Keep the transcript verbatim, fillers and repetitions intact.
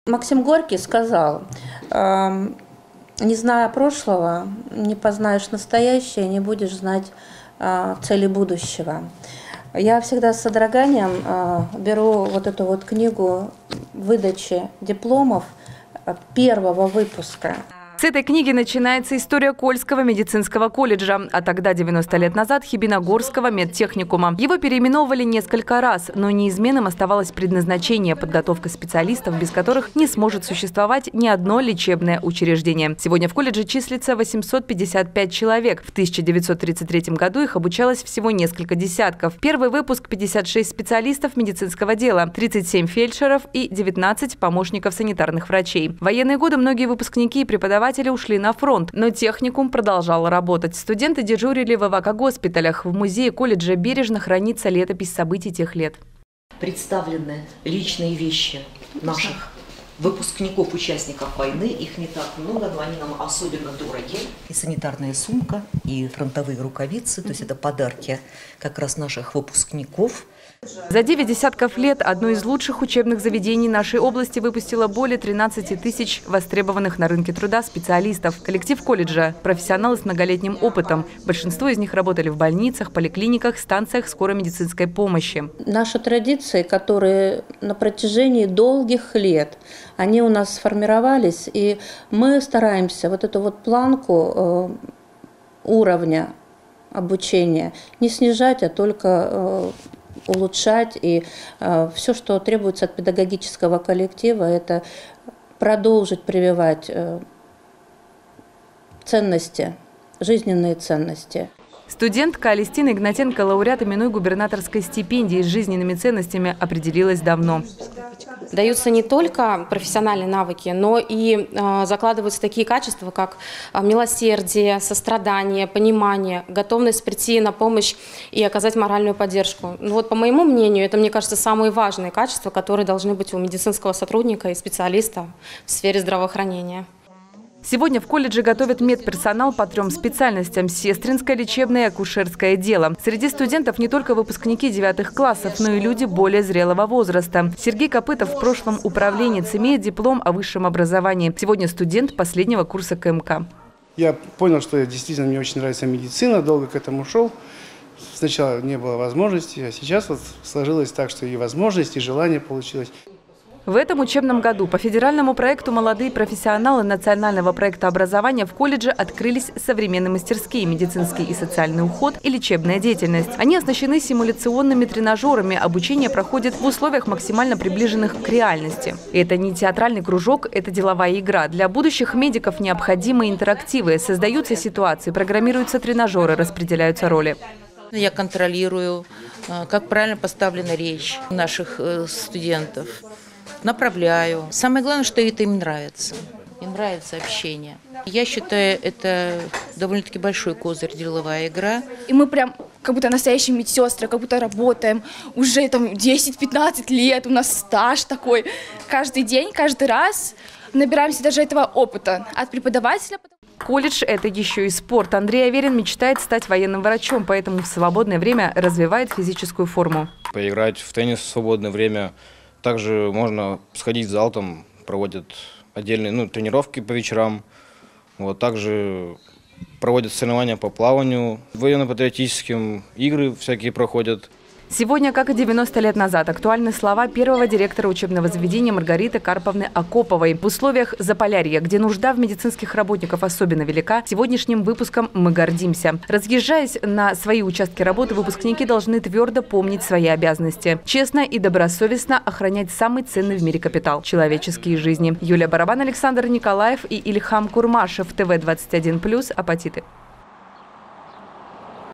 Максим Горький сказал: не зная прошлого, не познаешь настоящее, не будешь знать цели будущего. Я всегда с содроганием беру вот эту вот книгу выдачи дипломов первого выпуска. С этой книги начинается история Кольского медицинского колледжа, а тогда, девяносто лет назад, Хибиногорского медтехникума. Его переименовывали несколько раз, но неизменным оставалось предназначение – подготовка специалистов, без которых не сможет существовать ни одно лечебное учреждение. Сегодня в колледже числится восемьсот пятьдесят пять человек. В тысяча девятьсот тридцать третьем году их обучалось всего несколько десятков. Первый выпуск – пятьдесят шесть специалистов медицинского дела, тридцать семь фельдшеров и девятнадцать помощников санитарных врачей. В военные годы многие выпускники и преподаватели ушли на фронт, но техникум продолжал работать. Студенты дежурили в эвакогоспиталях. В музее колледжа бережно хранится летопись событий тех лет. Представлены личные вещи наших выпускников, участников войны. Их не так много, но они нам особенно дороги. И санитарная сумка, и фронтовые рукавицы. То есть это подарки как раз наших выпускников. За девять десятков лет одно из лучших учебных заведений нашей области выпустило более тринадцати тысяч востребованных на рынке труда специалистов. Коллектив колледжа – профессионалы с многолетним опытом. Большинство из них работали в больницах, поликлиниках, станциях скорой медицинской помощи. Наши традиции, которые на протяжении долгих лет, они у нас сформировались, и мы стараемся вот эту вот планку э, уровня обучения не снижать, а только э, улучшать. И э, все, что требуется от педагогического коллектива, это продолжить прививать э, ценности, жизненные ценности. Студентка Алистина Игнатенко, лауреат именной губернаторской стипендии с жизненными ценностями, определилась давно. Даются не только профессиональные навыки, но и э, закладываются такие качества, как э, милосердие, сострадание, понимание, готовность прийти на помощь и оказать моральную поддержку. Ну, вот, по моему мнению, это, мне кажется, самые важные качества, которые должны быть у медицинского сотрудника и специалиста в сфере здравоохранения. Сегодня в колледже готовят медперсонал по трем специальностям – сестринское, лечебное и акушерское дело. Среди студентов не только выпускники девятых классов, но и люди более зрелого возраста. Сергей Копытов в прошлом управленец, имеет диплом о высшем образовании. Сегодня студент последнего курса ка эм ка. Я понял, что действительно мне очень нравится медицина, долго к этому шел. Сначала не было возможности, а сейчас вот сложилось так, что и возможность, и желание получилось. В этом учебном году по федеральному проекту «Молодые профессионалы» национального проекта образования в колледже открылись современные мастерские, медицинский и социальный уход и лечебная деятельность. Они оснащены симуляционными тренажерами. Обучение проходит в условиях, максимально приближенных к реальности. И это не театральный кружок, это деловая игра. Для будущих медиков необходимы интерактивы. Создаются ситуации, программируются тренажеры, распределяются роли. Я контролирую, как правильно поставлена речь наших студентов. Направляю. Самое главное, что это им нравится. Им нравится общение. Я считаю, это довольно-таки большой козырь, деловая игра. И мы прям как будто настоящие медсестры, как будто работаем уже там десять-пятнадцать лет, у нас стаж такой. Каждый день, каждый раз набираемся даже этого опыта от преподавателя. Колледж – это еще и спорт. Андрей Аверин мечтает стать военным врачом, поэтому в свободное время развивает физическую форму. Поиграть в теннис в свободное время. Также можно сходить в зал, там проводят отдельные ну, тренировки по вечерам. Вот, также проводят соревнования по плаванию, военно-патриотическим игры всякие проходят. Сегодня, как и девяносто лет назад, актуальны слова первого директора учебного заведения Маргариты Карповны Акоповой. В условиях Заполярья, где нужда в медицинских работниках особенно велика, сегодняшним выпуском мы гордимся. Разъезжаясь на свои участки работы, выпускники должны твердо помнить свои обязанности. Честно и добросовестно охранять самый ценный в мире капитал – человеческие жизни. Юлия Барабан, Александр Николаев и Ильхам Курмашев. ТВ двадцать один плюс. Апатиты.